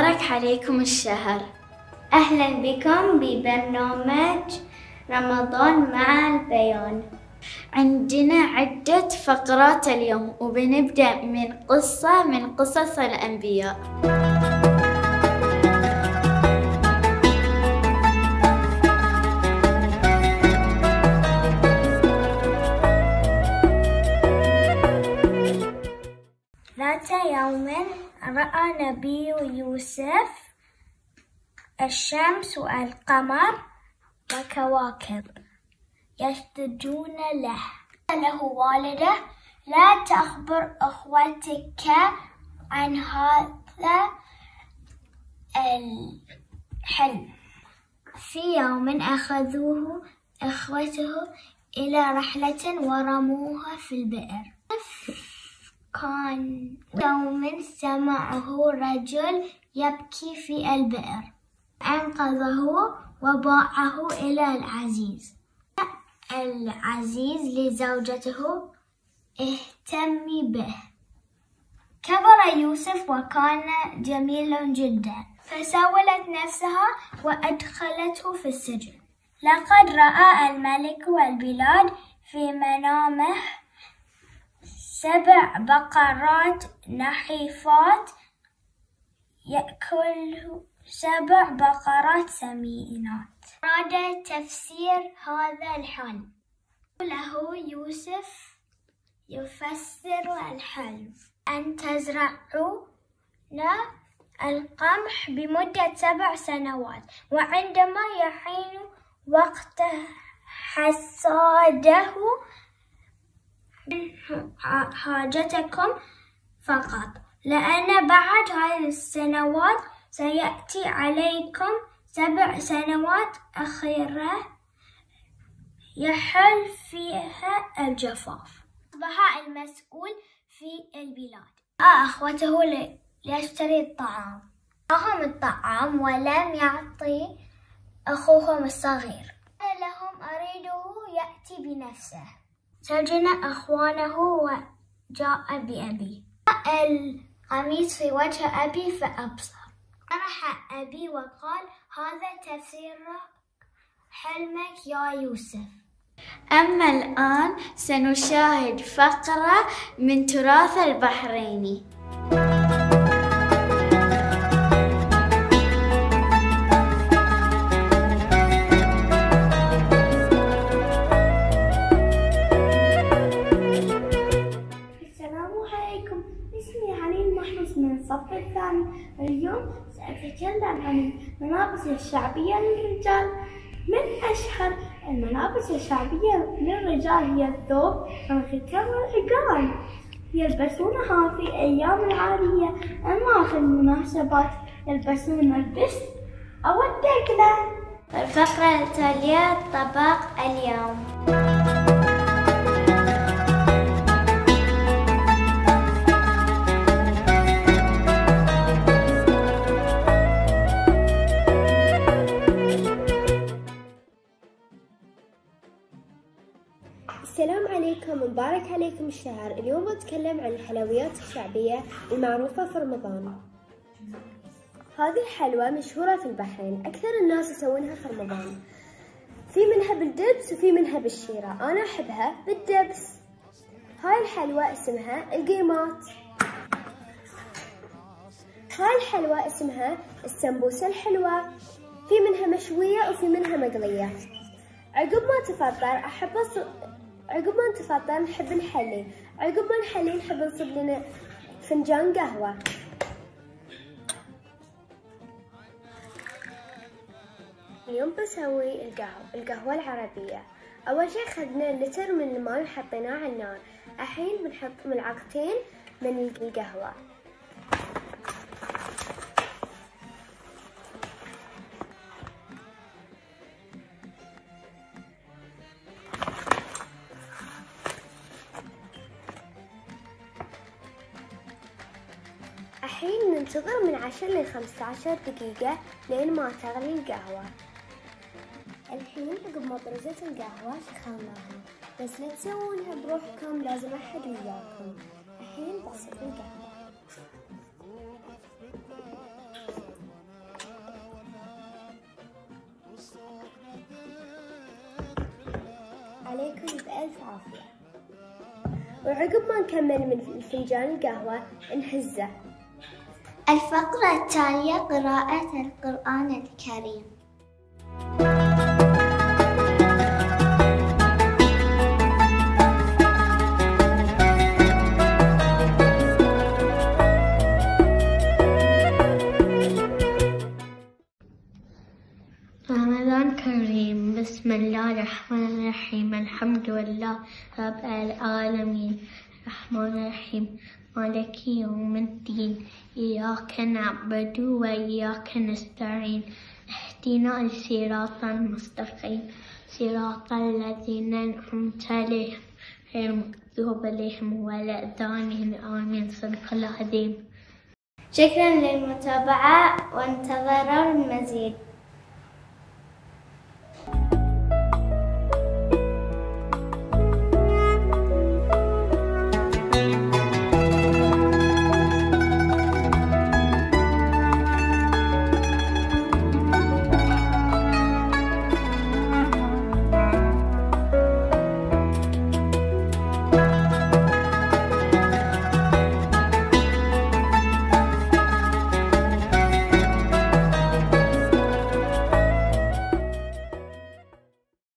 مبارك عليكم الشهر. أهلا بكم ببرنامج رمضان مع البيان. عندنا عدة فقرات اليوم، وبنبدأ من قصة من قصص الأنبياء. ذات يوم رأى نبي يوسف الشمس والقمر وكواكب يسجدون له. قال له والده: لا تخبر أخوتك عن هذا الحلم. في يوم أخذوه إخوته إلى رحلة ورموها في البئر. كان يوم سمعه رجل يبكي في البئر، أنقذه وباعه إلى العزيز لزوجته: اهتمي به. كبر يوسف وكان جميل جدا، فسولت نفسها وأدخلته في السجن. لقد رأى الملك البلاد في منامه 7 بقرات نحيفات يأكل 7 بقرات سمينات. أراد تفسير هذا الحلم. له يوسف يفسر الحلم: أن تزرعون القمح بمدة 7 سنوات، وعندما يحين وقت حصاده حاجتكم فقط، لأن بعد هذه السنوات سيأتي عليكم 7 سنوات أخيرة يحل فيها الجفاف. أصبح المسؤول في البلاد أخوته ليشتري الطعام. أعطاهم الطعام ولم يعطي أخوهم الصغير. قال لهم: أريده يأتي بنفسه. سجن أخوانه وجاء بأبي. القميص في وجه أبي فأبصر. فرح أبي وقال: هذا تفسير حلمك يا يوسف. أما الآن سنشاهد فقرة من تراث البحريني. من الصف الثاني. اليوم سأتكلم عن الملابس الشعبية للرجال. من أشهر الملابس الشعبية للرجال هي الثوب والختان والعقال، يلبسونها في الأيام العادية، أما في المناسبات يلبسون البست أو الدقلة. الفقرة التالية: طبق اليوم. السلام عليكم، مبارك عليكم الشهر. اليوم بتكلم عن الحلويات الشعبية المعروفة في رمضان. هذه الحلوى مشهورة في البحرين، أكثر الناس يسوونها في رمضان. في منها بالدبس وفي منها بالشيرة، أنا أحبها بالدبس. هاي الحلوى اسمها القيمات. هاي الحلوى اسمها السمبوسة الحلوة، في منها مشوية وفي منها مقلية. عقب ما نتفطر نحب نحلي. عقب ما نحلي نحب نصب لنا فنجان قهوة. اليوم بسوي القهوة العربية. أول شي أخذنا لتر من الماء وحطيناه على النار. الحين بنحط ملعقتين من القهوة. الحين ننتظر من 10 ل 15 دقيقة لين ما تغلي القهوة. الحين عقب ما طرزت القهوة سخناها، بس لا تسوونها بروحكم، لازم أحد وياكم. الحين بصب القهوة. بألف عافية. وعقب ما نكمل من فنجان القهوة نهزه. الفقرة التالية قراءة القرآن الكريم. رمضان كريم. بسم الله الرحمن الرحيم. الحمد لله رب العالمين الرحمن الرحيم مالك يوم الدين. إياك نعبد وإياك نستعين. اهدنا الصراط المستقيم صراط الذين أنعمت عليهم غير المغضوب عليهم ولا الضالين. آمين. صدق الله العظيم. شكرا للمتابعة وانتظروا المزيد.